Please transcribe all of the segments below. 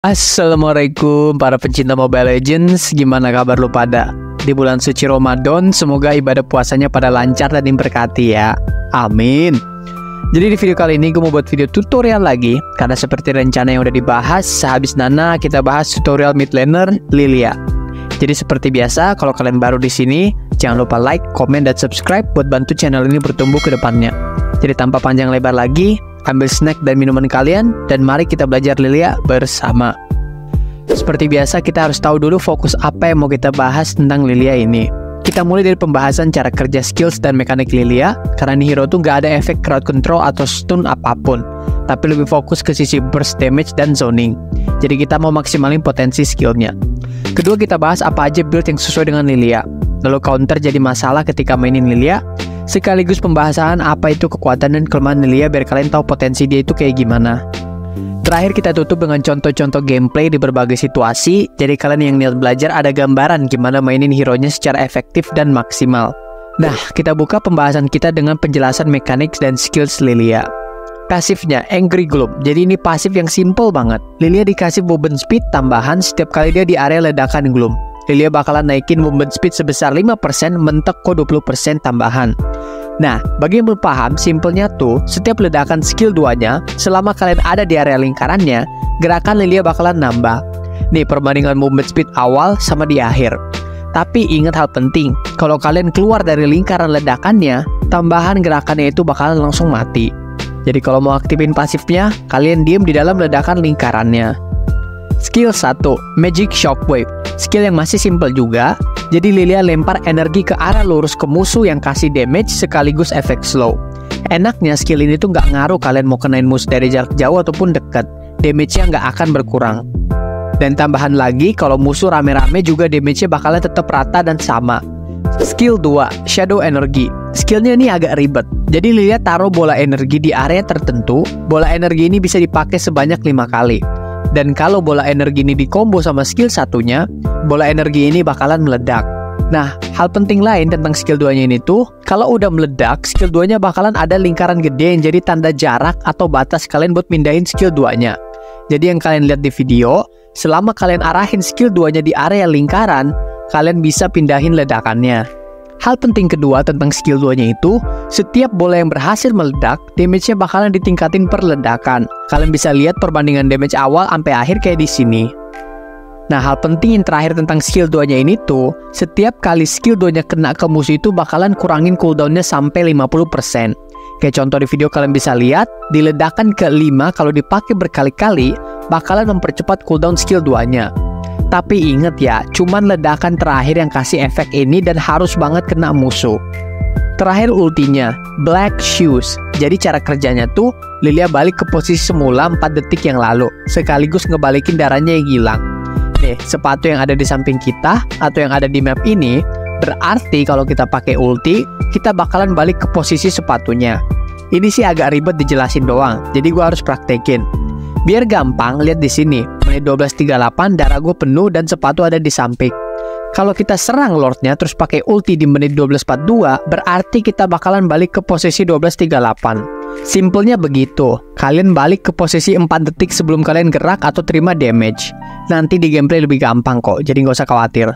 Assalamualaikum para pecinta Mobile Legends, gimana kabar lu pada? Di bulan suci Ramadan, semoga ibadah puasanya pada lancar dan diberkati ya. Amin. Jadi di video kali ini gue mau buat video tutorial lagi, karena seperti rencana yang udah dibahas, sehabis Nana kita bahas tutorial mid laner Lilia. Jadi seperti biasa, kalau kalian baru di sini, jangan lupa like, komen, dan subscribe buat bantu channel ini bertumbuh ke depannya. Jadi tanpa panjang lebar lagi, ambil snack dan minuman kalian, dan mari kita belajar Lilia bersama. Seperti biasa, kita harus tahu dulu fokus apa yang mau kita bahas tentang Lilia ini. Kita mulai dari pembahasan cara kerja skills dan mekanik Lilia, karena di hero tuh gak ada efek crowd control atau stun apapun, tapi lebih fokus ke sisi burst damage dan zoning. Jadi kita mau maksimalin potensi skillnya. Kedua, kita bahas apa aja build yang sesuai dengan Lilia. Lalu counter jadi masalah ketika mainin Lilia, sekaligus pembahasan apa itu kekuatan dan kelemahan Lilia biar kalian tahu potensi dia itu kayak gimana. Terakhir kita tutup dengan contoh-contoh gameplay di berbagai situasi, jadi kalian yang niat belajar ada gambaran gimana mainin hero-nya secara efektif dan maksimal. Nah, kita buka pembahasan kita dengan penjelasan mekanik dan skills Lilia. Pasifnya Angry Gloom, jadi ini pasif yang simple banget. Lilia dikasih movement speed tambahan setiap kali dia di area ledakan Gloom. Lilia bakalan naikin movement speed sebesar 5%, mentek kok 20% tambahan. Nah, bagi yang belum paham, simpelnya tuh, setiap ledakan skill 2-nya, selama kalian ada di area lingkarannya, gerakan Lilia bakalan nambah. Nih, perbandingan movement speed awal sama di akhir. Tapi ingat hal penting, kalau kalian keluar dari lingkaran ledakannya, tambahan gerakannya itu bakalan langsung mati. Jadi kalau mau aktifin pasifnya, kalian diem di dalam ledakan lingkarannya. Skill 1, Magic Shockwave. Skill yang masih simple juga. Jadi Lilia lempar energi ke arah lurus ke musuh yang kasih damage sekaligus efek slow. Enaknya skill ini tuh nggak ngaruh kalian mau kenain musuh dari jarak jauh ataupun dekat. Damage-nya nggak akan berkurang. Dan tambahan lagi, kalau musuh rame-rame juga damage-nya bakalan tetap rata dan sama. Skill 2, Shadow Energy. Skillnya ini agak ribet. Jadi Lilia taruh bola energi di area tertentu. Bola energi ini bisa dipakai sebanyak 5 kali. Dan kalau bola energi ini dikombo sama skill satunya, bola energi ini bakalan meledak. Nah, hal penting lain tentang skill 2-nya ini tuh, kalau udah meledak, skill 2-nya bakalan ada lingkaran gede yang jadi tanda jarak atau batas kalian buat mindahin skill 2-nya. Jadi yang kalian lihat di video, selama kalian arahin skill 2-nya di area lingkaran, kalian bisa pindahin ledakannya. Hal penting kedua tentang skill 2-nya itu, setiap bola yang berhasil meledak, damage-nya bakalan ditingkatin per ledakan. Kalian bisa lihat perbandingan damage awal sampai akhir kayak di sini. Nah, hal penting yang terakhir tentang skill 2-nya ini tuh, setiap kali skill 2-nya kena ke musuh itu bakalan kurangin cooldown-nya sampai 50%. Kayak contoh di video kalian bisa lihat, di ledakan ke-5 kalau dipakai berkali-kali, bakalan mempercepat cooldown skill 2-nya. Tapi inget ya, cuman ledakan terakhir yang kasih efek ini dan harus banget kena musuh. Terakhir ultinya, Black Shoes. Jadi cara kerjanya tuh, Lilia balik ke posisi semula 4 detik yang lalu, sekaligus ngebalikin darahnya yang hilang. Nih, sepatu yang ada di samping kita, atau yang ada di map ini, berarti kalau kita pakai ulti, kita bakalan balik ke posisi sepatunya. Ini sih agak ribet dijelasin doang, jadi gua harus praktekin. Biar gampang, lihat di sini. Menit 12.38, darah gue penuh dan sepatu ada di samping. Kalau kita serang Lordnya terus pakai ulti di menit 12.42, berarti kita bakalan balik ke posisi 12.38. Simpelnya begitu. Kalian balik ke posisi 4 detik sebelum kalian gerak atau terima damage. Nanti di gameplay lebih gampang kok, jadi nggak usah khawatir.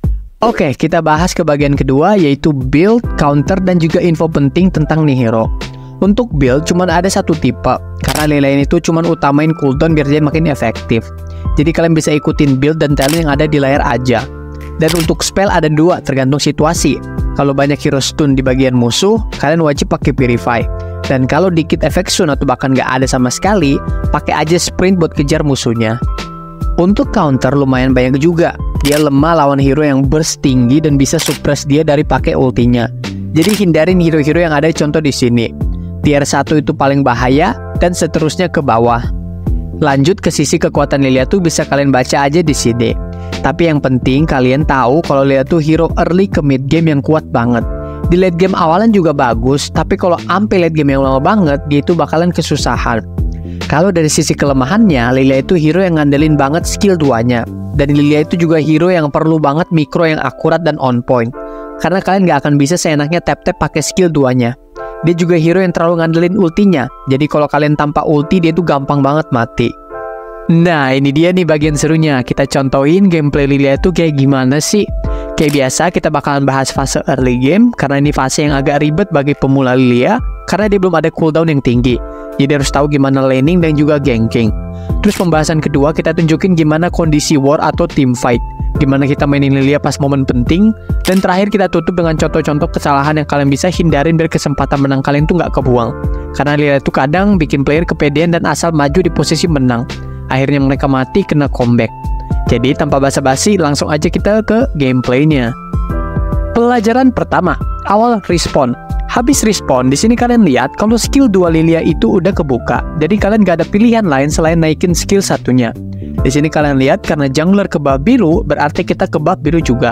Oke, kita bahas ke bagian kedua, yaitu build, counter, dan juga info penting tentang nih hero. Untuk build cuman ada satu tipe, karena Lilia ini tuh cuman utamain cooldown biar dia makin efektif. Jadi kalian bisa ikutin build dan talent yang ada di layar aja. Dan untuk spell ada 2, tergantung situasi. Kalau banyak hero stun di bagian musuh, kalian wajib pakai Purify. Dan kalau dikit efek stun atau bahkan gak ada sama sekali, pakai aja sprint buat kejar musuhnya. Untuk counter lumayan banyak juga. Dia lemah lawan hero yang burst tinggi dan bisa suppress dia dari pakai ultinya. Jadi hindarin hero-hero yang ada contoh di sini. Tier 1 itu paling bahaya, dan seterusnya ke bawah. Lanjut ke sisi kekuatan Lilia tuh bisa kalian baca aja di sini. Tapi yang penting kalian tahu kalau Lilia tuh hero early ke mid game yang kuat banget. Di late game awalan juga bagus, tapi kalau ampe late game yang lama banget, dia itu bakalan kesusahan. Kalau dari sisi kelemahannya, Lilia itu hero yang ngandelin banget skill 2-nya. Dan Lilia itu juga hero yang perlu banget mikro yang akurat dan on point. Karena kalian gak akan bisa seenaknya tap-tap pakai skill 2-nya. Dia juga hero yang terlalu ngandelin ultinya. Jadi kalau kalian tanpa ulti, dia tuh gampang banget mati. Nah, ini dia nih bagian serunya. Kita contohin gameplay Lilia itu kayak gimana sih. Kayak biasa kita bakalan bahas fase early game, karena ini fase yang agak ribet bagi pemula Lilia, karena dia belum ada cooldown yang tinggi. Jadi harus tahu gimana laning dan juga ganking. Terus pembahasan kedua kita tunjukin gimana kondisi war atau team fight, gimana kita mainin Lilia pas momen penting. Dan terakhir kita tutup dengan contoh-contoh kesalahan yang kalian bisa hindarin biar kesempatan menang kalian tuh nggak kebuang. Karena Lilia itu kadang bikin player kepedean dan asal maju di posisi menang, akhirnya mereka mati kena comeback. Jadi tanpa basa-basi langsung aja kita ke gameplaynya. Pelajaran pertama, awal respawn. Habis respawn, di sini kalian lihat kalau skill 2 Lilia itu udah kebuka. Jadi kalian gak ada pilihan lain selain naikin skill satunya. Di sini kalian lihat karena jungler ke buff biru, berarti kita ke buff biru juga.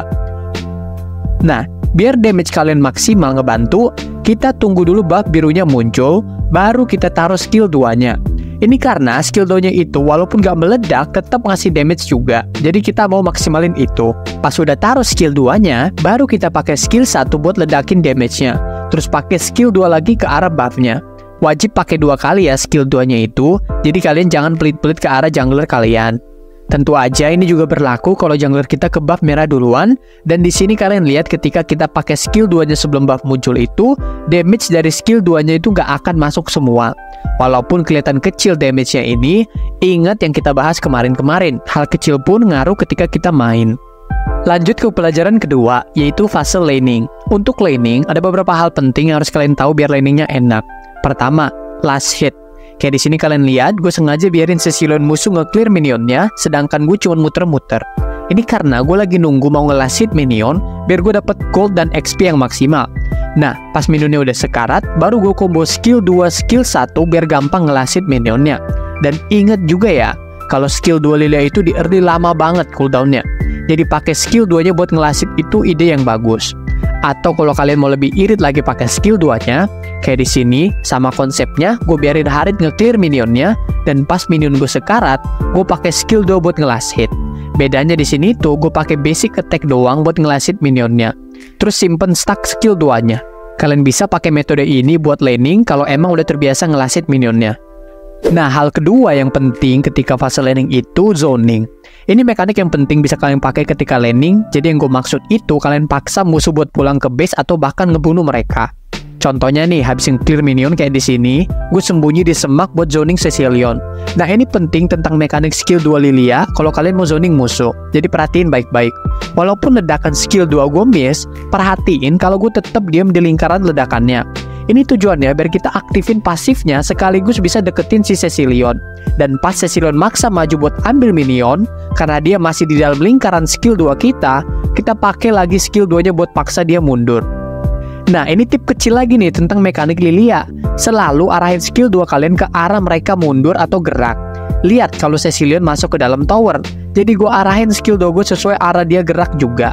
Nah, biar damage kalian maksimal ngebantu, kita tunggu dulu buff birunya muncul, baru kita taruh skill 2-nya. Ini karena skill 2-nya itu walaupun gak meledak, tetap ngasih damage juga. Jadi kita mau maksimalin itu. Pas udah taruh skill 2-nya, baru kita pakai skill 1 buat ledakin damage-nya. Terus pakai skill 2 lagi ke arah buff-nya. Wajib pakai 2 kali ya skill 2-nya itu. Jadi kalian jangan pelit-pelit ke arah jungler kalian. Tentu aja ini juga berlaku kalau jungler kita ke buff merah duluan. Dan di sini kalian lihat ketika kita pakai skill 2-nya sebelum buff muncul itu, damage dari skill 2-nya itu nggak akan masuk semua. Walaupun kelihatan kecil damage-nya ini, ingat yang kita bahas kemarin-kemarin, hal kecil pun ngaruh ketika kita main. Lanjut ke pelajaran kedua, yaitu fase laning. Untuk laning, ada beberapa hal penting yang harus kalian tahu biar laningnya enak. Pertama, last hit. Kayak di sini kalian lihat, gue sengaja biarin Cecilion musuh nge-clear minionnya, sedangkan gue cuma muter-muter. Ini karena gue lagi nunggu mau nge-last hit minion, biar gue dapet gold dan XP yang maksimal. Nah, pas minionnya udah sekarat, baru gue combo skill 2, skill 1 biar gampang nge-last hit minionnya. Dan inget juga ya, kalau skill 2 Lilia itu di early lama banget cooldownnya. Jadi pakai skill 2-nya buat nge-last hit itu ide yang bagus. Atau kalau kalian mau lebih irit lagi pakai skill 2-nya, kayak di sini sama konsepnya, gue biarin Harit nge-clear minionnya, dan pas minion gue sekarat, gue pakai skill 2 buat nge-last hit. Bedanya di sini tuh gue pakai basic attack doang buat nge-last hit minionnya. Terus simpen stack skill 2-nya. Kalian bisa pakai metode ini buat laning kalau emang udah terbiasa nge-last hit minionnya. Nah, hal kedua yang penting ketika fase laning itu zoning. Ini mekanik yang penting bisa kalian pakai ketika laning. Jadi yang gue maksud itu kalian paksa musuh buat pulang ke base atau bahkan ngebunuh mereka. Contohnya nih, habisin clear minion kayak di sini, gue sembunyi di semak buat zoning Cecilion. Nah, ini penting tentang mekanik skill 2 Lilia kalau kalian mau zoning musuh. Jadi perhatiin baik-baik. Walaupun ledakan skill 2 gue miss, perhatiin kalau gue tetap diam di lingkaran ledakannya. Ini tujuannya biar kita aktifin pasifnya sekaligus bisa deketin si Cecilion. Dan pas Cecilion maksa maju buat ambil minion, karena dia masih di dalam lingkaran skill 2 kita pakai lagi skill 2-nya buat paksa dia mundur. Nah, ini tip kecil lagi nih tentang mekanik Lilia. Selalu arahin skill 2 kalian ke arah mereka mundur atau gerak. Lihat kalau Cecilion masuk ke dalam tower, jadi gue arahin skill 2 gue sesuai arah dia gerak juga.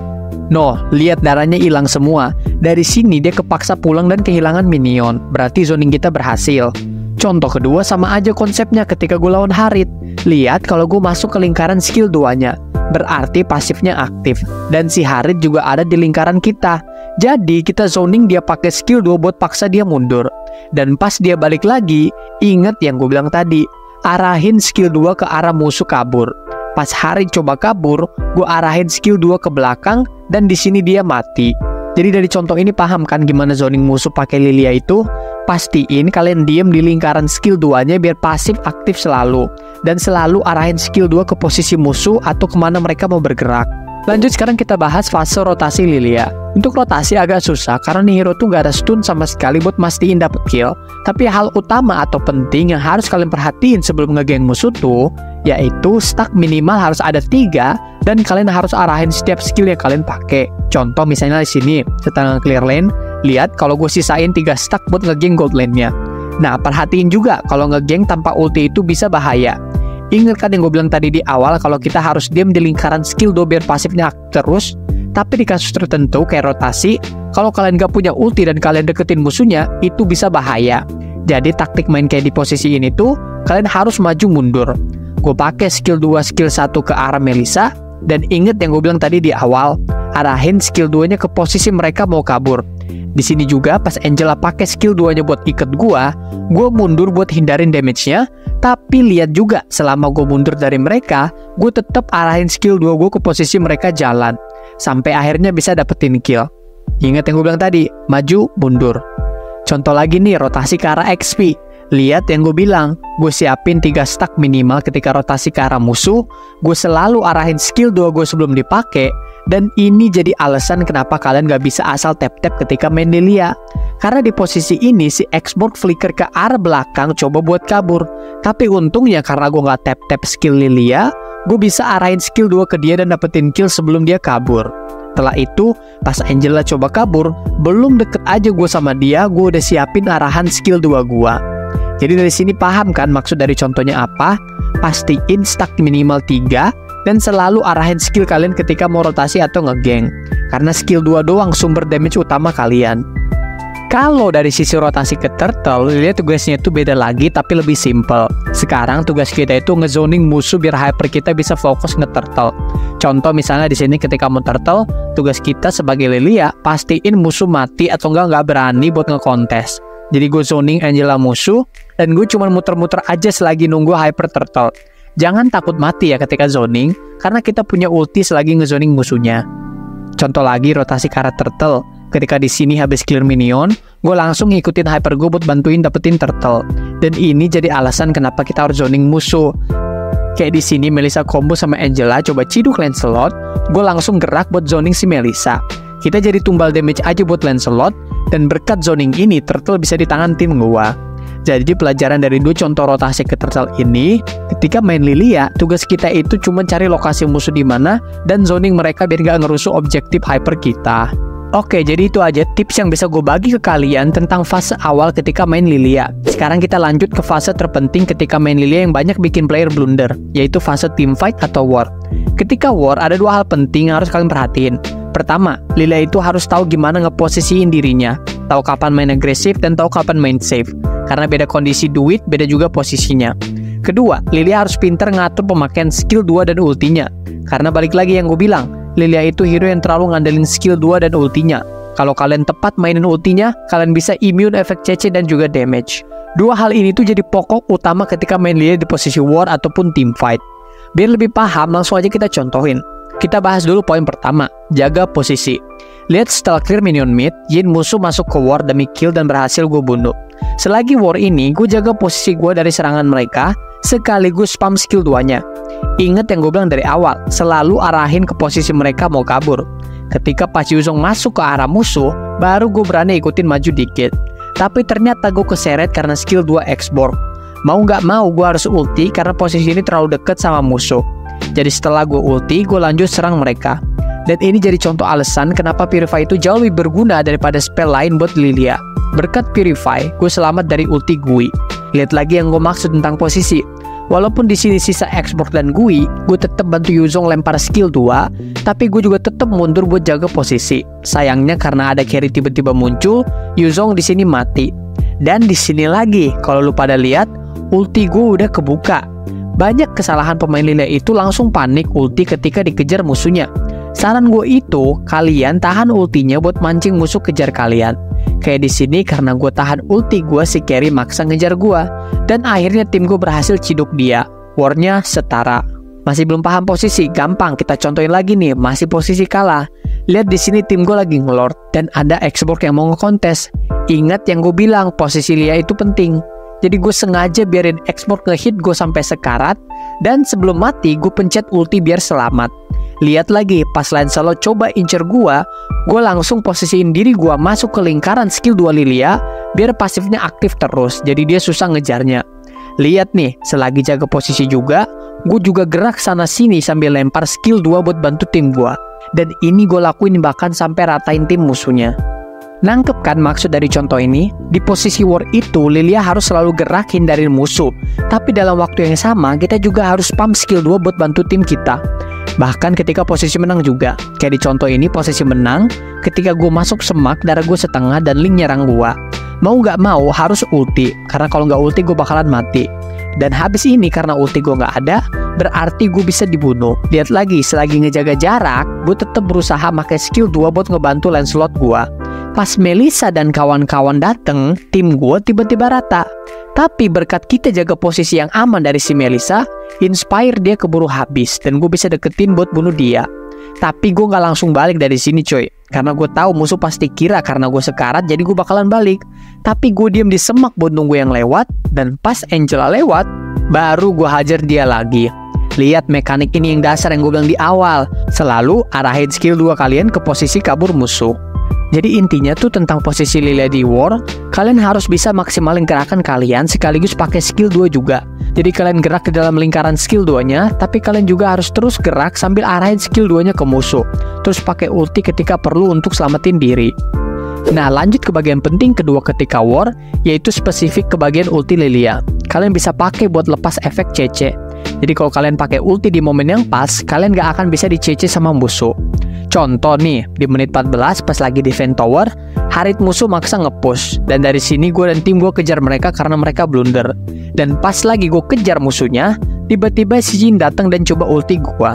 No, lihat darahnya hilang semua. Dari sini dia kepaksa pulang dan kehilangan minion. Berarti zoning kita berhasil. Contoh kedua sama aja konsepnya ketika gue lawan Harit. Lihat kalau gue masuk ke lingkaran skill 2-nya. Berarti pasifnya aktif. Dan si Harit juga ada di lingkaran kita. Jadi kita zoning dia pakai skill 2 buat paksa dia mundur. Dan pas dia balik lagi, ingat yang gue bilang tadi. Arahin skill 2 ke arah musuh kabur. Pas Harit coba kabur, gue arahin skill 2 ke belakang dan di sini dia mati. Jadi dari contoh ini paham kan gimana zoning musuh pakai Lilia itu? Pastiin kalian diem di lingkaran skill 2-nya biar pasif aktif selalu. Dan selalu arahin skill 2 ke posisi musuh atau kemana mereka mau bergerak. Lanjut sekarang kita bahas fase rotasi Lilia. Untuk rotasi agak susah karena nih hero tuh gak ada stun sama sekali buat mastiin dapet kill. Tapi hal utama atau penting yang harus kalian perhatiin sebelum ngegeng musuh tuh, yaitu stack minimal harus ada 3 dan kalian harus arahin setiap skill yang kalian pakai. Contoh misalnya di sini, setelah clear lane, lihat kalau gue sisain 3 stack buat ngegeng gold lane-nya. Nah, perhatiin juga kalau ngegeng tanpa ulti itu bisa bahaya. Ingat kan yang gue bilang tadi di awal kalau kita harus diam di lingkaran skill 2 biar pasifnya terus. Tapi di kasus tertentu kayak rotasi, kalau kalian gak punya ulti dan kalian deketin musuhnya, itu bisa bahaya. Jadi taktik main kayak di posisi ini tuh, kalian harus maju mundur. Gue pakai skill 2, skill 1 ke arah Melissa. Dan inget yang gue bilang tadi di awal, arahin skill 2-nya ke posisi mereka mau kabur. Di sini juga pas Angela pakai skill 2-nya buat ikat gue mundur buat hindarin damage-nya Tapi lihat juga, selama gue mundur dari mereka, gue tetap arahin skill 2 gue ke posisi mereka jalan. Sampai akhirnya bisa dapetin kill. Ingat yang gue bilang tadi, maju, mundur. Contoh lagi nih, rotasi ke arah XP. Lihat yang gue bilang, gue siapin 3 stack minimal ketika rotasi ke arah musuh. Gue selalu arahin skill 2 gue sebelum dipakai. Dan ini jadi alasan kenapa kalian gak bisa asal tap-tap ketika main Lilia. Karena di posisi ini si Xbox flicker ke arah belakang coba buat kabur. Tapi untungnya karena gue gak tap-tap skill Lilia, gue bisa arahin skill 2 ke dia dan dapetin kill sebelum dia kabur. Setelah itu, pas Angela coba kabur, belum deket aja gue sama dia, gue udah siapin arahan skill 2 gue. Jadi dari sini paham kan maksud dari contohnya apa? Pastiin stack minimal 3 dan selalu arahin skill kalian ketika mau rotasi atau ngegeng. Karena skill 2 doang sumber damage utama kalian. Kalau dari sisi rotasi ke turtle, lihat tugasnya itu beda lagi tapi lebih simple. Sekarang tugas kita itu ngezoning musuh biar hyper kita bisa fokus nge-turtle. Contoh misalnya di sini ketika mau turtle, tugas kita sebagai Lilia pastiin musuh mati atau nggak berani buat ngekontes. Jadi gue zoning Angela musuh, dan gue cuma muter-muter aja selagi nunggu hyper turtle. Jangan takut mati ya ketika zoning, karena kita punya ulti selagi ngezoning musuhnya. Contoh lagi rotasi ke arah turtle. Ketika di sini habis clear minion, gue langsung ngikutin hyper gue buat bantuin dapetin turtle. Dan ini jadi alasan kenapa kita harus zoning musuh. Kayak di sini Melissa combo sama Angela coba ciduk Lancelot, gue langsung gerak buat zoning si Melissa. Kita jadi tumbal damage aja buat Lancelot, dan berkat zoning ini turtle bisa di tangan tim gua. Jadi pelajaran dari 2 contoh rotasi ke turtle ini, ketika main Lilia, tugas kita itu cuma cari lokasi musuh di mana dan zoning mereka biar gak ngerusuh objektif hyper kita. Oke, jadi itu aja tips yang bisa gue bagi ke kalian tentang fase awal ketika main Lilia. Sekarang kita lanjut ke fase terpenting ketika main Lilia yang banyak bikin player blunder, yaitu fase teamfight atau war. Ketika war, ada 2 hal penting yang harus kalian perhatiin. Pertama, Lilia itu harus tahu gimana ngeposisiin dirinya, tahu kapan main agresif dan tahu kapan main safe. Karena beda kondisi duit, beda juga posisinya. Kedua, Lilia harus pintar ngatur pemakaian skill 2 dan ultinya. Karena balik lagi yang gue bilang, Lilia itu hero yang terlalu ngandelin skill 2 dan ultinya. Kalau kalian tepat mainin ultinya, kalian bisa immune efek CC dan juga damage. 2 hal ini tuh jadi pokok utama ketika main Lilia di posisi war ataupun teamfight. Biar lebih paham, langsung aja kita contohin. Kita bahas dulu poin pertama, jaga posisi. Lihat setelah clear minion mid, Yin musuh masuk ke war demi kill dan berhasil gue bunuh. Selagi war ini, gue jaga posisi gue dari serangan mereka, sekaligus spam skill 2-nya. Ingat yang gue bilang dari awal, selalu arahin ke posisi mereka mau kabur. Ketika pas Yuzong masuk ke arah musuh, baru gue berani ikutin maju dikit. Tapi ternyata gue keseret karena skill 2 X-Borg. Mau nggak mau gue harus ulti karena posisi ini terlalu deket sama musuh. Jadi setelah gue ulti, gue lanjut serang mereka. Dan ini jadi contoh alasan kenapa Purify itu jauh lebih berguna daripada spell lain buat Lilia. Berkat Purify, gue selamat dari ulti Gui. Lihat lagi yang gue maksud tentang posisi. Walaupun di sini sisa Xbox dan Gui, gue tetap bantu Yuzong lempar skill 2, tapi gue juga tetap mundur buat jaga posisi. Sayangnya karena ada carry tiba-tiba muncul, Yuzong di sini mati. Dan di sini lagi, kalau lu pada lihat, ulti gue udah kebuka. Banyak kesalahan pemain Lilia itu langsung panik ulti ketika dikejar musuhnya. Saran gue itu, kalian tahan ultinya buat mancing musuh kejar kalian. Kayak di sini karena gue tahan ulti gue, si carry maksa ngejar gue. Dan akhirnya tim gue berhasil ciduk dia. War-nya setara. Masih belum paham posisi? Gampang, kita contohin lagi nih, masih posisi kalah. Lihat di sini tim gue lagi ngelord dan ada Xbox yang mau ngekontes. Ingat yang gue bilang, posisi Lilia itu penting. Jadi gue sengaja biarin Xbox ngehit gue sampai sekarat, dan sebelum mati gue pencet ulti biar selamat. Lihat lagi, pas Lancelot coba incer gue langsung posisiin diri gue masuk ke lingkaran skill 2 Lilia, biar pasifnya aktif terus, jadi dia susah ngejarnya. Lihat nih, selagi jaga posisi juga, gue juga gerak sana sini sambil lempar skill 2 buat bantu tim gue. Dan ini gue lakuin bahkan sampai ratain tim musuhnya. Nangkep kan maksud dari contoh ini? Di posisi war itu, Lilia harus selalu gerak hindarin musuh. Tapi dalam waktu yang sama, kita juga harus spam skill 2 buat bantu tim kita. Bahkan ketika posisi menang juga. Kayak di contoh ini, posisi menang, ketika gue masuk semak, darah gue setengah dan Link nyerang gue. Mau nggak mau, harus ulti. Karena kalau nggak ulti, gue bakalan mati. Dan habis ini, karena ulti gue nggak ada, berarti gue bisa dibunuh. Lihat lagi, selagi ngejaga jarak, gue tetap berusaha pakai skill 2 buat ngebantu Lancelot gue. Pas Melissa dan kawan-kawan dateng, tim gue tiba-tiba rata. Tapi berkat kita jaga posisi yang aman dari si Melissa, Inspire dia keburu habis dan gue bisa deketin buat bunuh dia. Tapi gue gak langsung balik dari sini coy, karena gue tahu musuh pasti kira karena gue sekarat jadi gue bakalan balik. Tapi gue diem di semak buat nunggu yang lewat, dan pas Angela lewat, baru gue hajar dia lagi. Lihat mekanik ini yang dasar yang gue bilang di awal, selalu arahin skill 2 kalian ke posisi kabur musuh. Jadi intinya tuh tentang posisi Lilia di war, kalian harus bisa maksimalin gerakan kalian sekaligus pakai skill 2 juga. Jadi kalian gerak di dalam lingkaran skill 2-nya, tapi kalian juga harus terus gerak sambil arahin skill 2-nya ke musuh. Terus pakai ulti ketika perlu untuk selamatin diri. Nah, lanjut ke bagian penting kedua ketika war, yaitu spesifik ke bagian ulti Lilia. Kalian bisa pakai buat lepas efek CC. Jadi kalau kalian pakai ulti di momen yang pas, kalian gak akan bisa di-CC sama musuh. Contoh nih, di menit 14 pas lagi defend tower, Harit musuh maksa nge-push. Dan dari sini gue dan tim gue kejar mereka karena mereka blunder. Dan pas lagi gue kejar musuhnya, tiba-tiba si Jin datang dan coba ulti gue.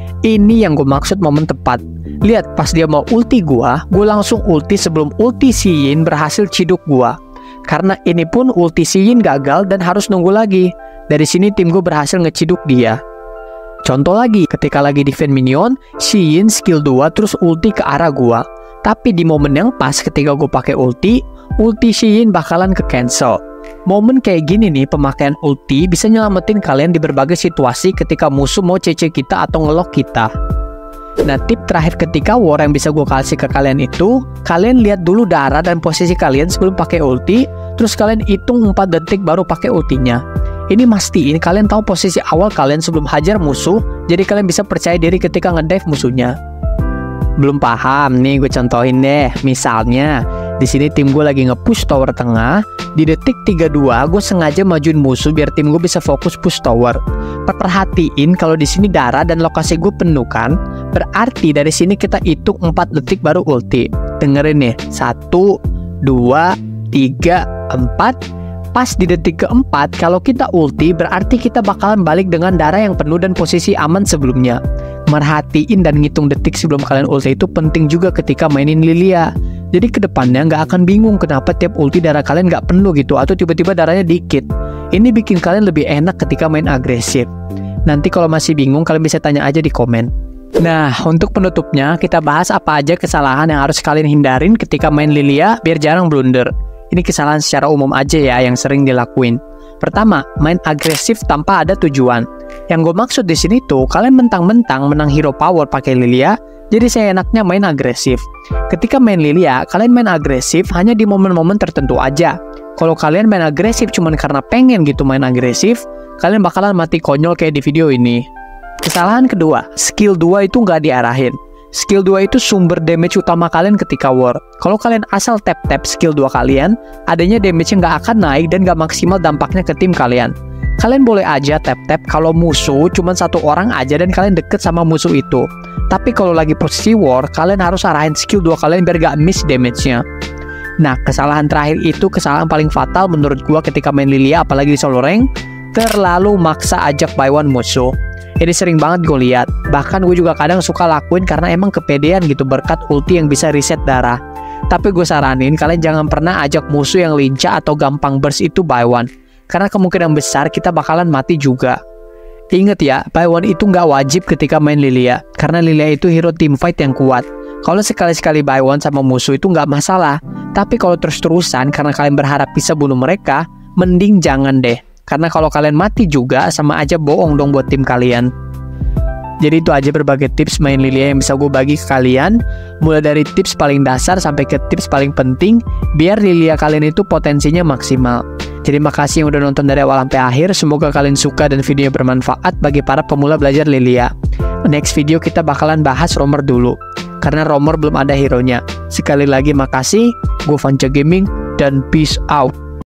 Ini yang gue maksud momen tepat. Lihat, pas dia mau ulti gue langsung ulti sebelum ulti si Yin berhasil ciduk gue. Karena ini pun ulti si Yin gagal dan harus nunggu lagi. Dari sini tim gue berhasil ngeciduk dia. Contoh lagi, ketika lagi defend minion, si Yin skill 2 terus ulti ke arah gua. Tapi di momen yang pas ketika gue pakai ulti si Yin bakalan ke cancel. Momen kayak gini nih, pemakaian ulti bisa nyelamatin kalian di berbagai situasi ketika musuh mau CC kita atau ngelock kita. Nah, tip terakhir ketika war yang bisa gue kasih ke kalian itu, kalian lihat dulu darah dan posisi kalian sebelum pakai ulti, terus kalian hitung 4 detik baru pakai ultinya. Ini mastiin kalian tahu posisi awal kalian sebelum hajar musuh, jadi kalian bisa percaya diri ketika ngedive musuhnya. Belum paham nih, gue contohin deh. Misalnya, di sini tim gue lagi nge-push tower tengah, di detik 32 gue sengaja majuin musuh biar tim gue bisa fokus push tower. Perhatiin kalau di sini darah dan lokasi gue penuh kan, berarti dari sini kita hitung 4 detik baru ulti. Dengerin nih, 1, 2, 3, 4. Pas di detik keempat, kalau kita ulti, berarti kita bakalan balik dengan darah yang penuh dan posisi aman sebelumnya. Merhatiin dan ngitung detik sebelum kalian ulti itu penting juga ketika mainin Lilia. Jadi kedepannya nggak akan bingung kenapa tiap ulti darah kalian nggak penuh gitu, atau tiba-tiba darahnya dikit. Ini bikin kalian lebih enak ketika main agresif. Nanti kalau masih bingung, kalian bisa tanya aja di komen. Nah, untuk penutupnya, kita bahas apa aja kesalahan yang harus kalian hindarin ketika main Lilia biar jarang blunder. Ini kesalahan secara umum aja ya yang sering dilakuin. Pertama, main agresif tanpa ada tujuan. Yang gue maksud di sini tuh, kalian mentang-mentang menang hero power pakai Lilia, jadi saya enaknya main agresif. Ketika main Lilia, kalian main agresif hanya di momen-momen tertentu aja. Kalau kalian main agresif cuman karena pengen gitu main agresif, kalian bakalan mati konyol kayak di video ini. Kesalahan kedua, skill 2 itu nggak diarahin. Skill 2 itu sumber damage utama kalian ketika war. Kalau kalian asal tap-tap skill 2 kalian, adanya damage-nya nggak akan naik dan nggak maksimal dampaknya ke tim kalian. Kalian boleh aja tap-tap kalau musuh cuma 1 orang aja dan kalian deket sama musuh itu. Tapi kalau lagi posisi war, kalian harus arahin skill 2 kalian biar gak miss damage-nya. Nah, kesalahan terakhir itu kesalahan paling fatal menurut gua ketika main Lilia apalagi di solo rank, terlalu maksa ajak buy one musuh. Ini sering banget gue lihat. Bahkan gue juga kadang suka lakuin karena emang kepedean gitu berkat ulti yang bisa reset darah. Tapi gue saranin kalian jangan pernah ajak musuh yang lincah atau gampang burst itu buy one. Karena kemungkinan besar kita bakalan mati juga. Ingat ya, buy one itu nggak wajib ketika main Lilia. Karena Lilia itu hero teamfight yang kuat. Kalau sekali-sekali buy one sama musuh itu nggak masalah. Tapi kalau terus-terusan karena kalian berharap bisa bunuh mereka, mending jangan deh. Karena kalau kalian mati juga sama aja bohong dong buat tim kalian. Jadi itu aja berbagai tips main Lilia yang bisa gue bagi ke kalian. Mulai dari tips paling dasar sampai ke tips paling penting biar Lilia kalian itu potensinya maksimal. Jadi makasih yang udah nonton dari awal sampai akhir. Semoga kalian suka dan videonya bermanfaat bagi para pemula belajar Lilia. Next video kita bakalan bahas roamer dulu. Karena roamer belum ada hero-nya. Sekali lagi makasih. Gue Vanca Gaming dan peace out.